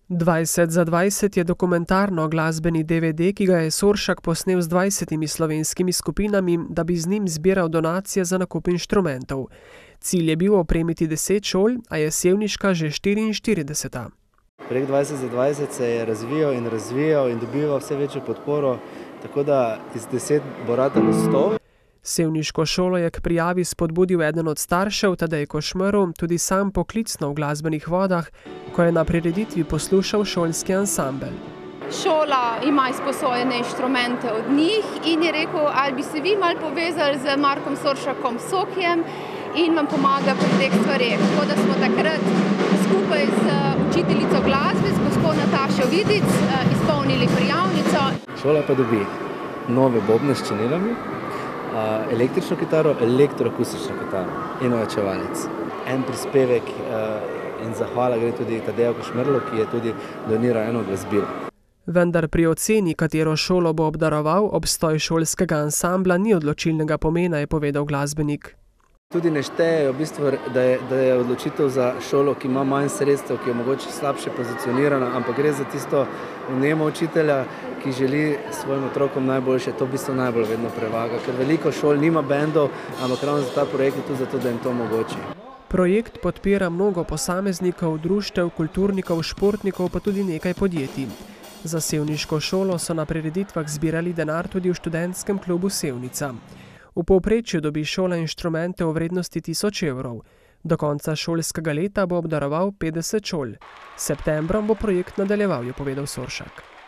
20 je dokumentarno glasbeni DVD, ki ga je Soršak posnel z 20 slovenskimi skupinami, da bi z njim zbiral donacije za nakup inštrumentov. Cilj je bil opremiti 10 šol, a je sevniška že 44. Projekt 20 se je razvijal in dobival vse večjo podporo, tako da iz 10 bo ratalo 100. Sevniško šolo je k prijavi spodbudil eden od staršev, Tadej Košmerl, tudi sam poklicno v glasbenih vodah, ko je na prireditvi poslušal šolski ansambel. Šola ima izposojene inštrumente od njih in je rekel, ali bi se vi malo povezali z Markom Soršakom Sokjem in vam pomaga pri teh stvareh. Tako da smo takrat skupaj z učiteljico glasbe, z gospo Natašo Vidic, izpolnili prijavnico. Šola pa dobi nove bobne s činelami, električno kitaro, elektroakustično kitaro in ojačevalec. En prispevek in zahvala gre tudi Tadeju Košmerlu, ki je tudi doniral eno glasbilo. Vendar pri oceni, katero šolo bo obdaroval, obstoj šolskega ansambla ni odločilnega pomena, je povedal glasbenik. Tudi ne štejejo v bistvu, da je odločitev za šolo, ki ima manj sredstev, ki je mogoče slabše pozicionirana, ampak gre za tisto vnemo učitelja, ki želi svojim otrokom najboljše, to v bistvu najbolj vedno prevaga, ker veliko šol nima bendov, ampak ravno za ta projekt je tudi zato, da jim to omogoči. Projekt podpira mnogo posameznikov, društev, kulturnikov, športnikov, pa tudi nekaj podjetij. Za sevniško šolo so na prireditvah zbirali denar tudi v študentskem klubu Sevnica. V povprečju dobi šola inštrumente v vrednosti 1000 evrov. Do konca šolskega leta bo obdaroval 50 šol. S septembrom bo projekt nadaljeval, je povedal Soršak.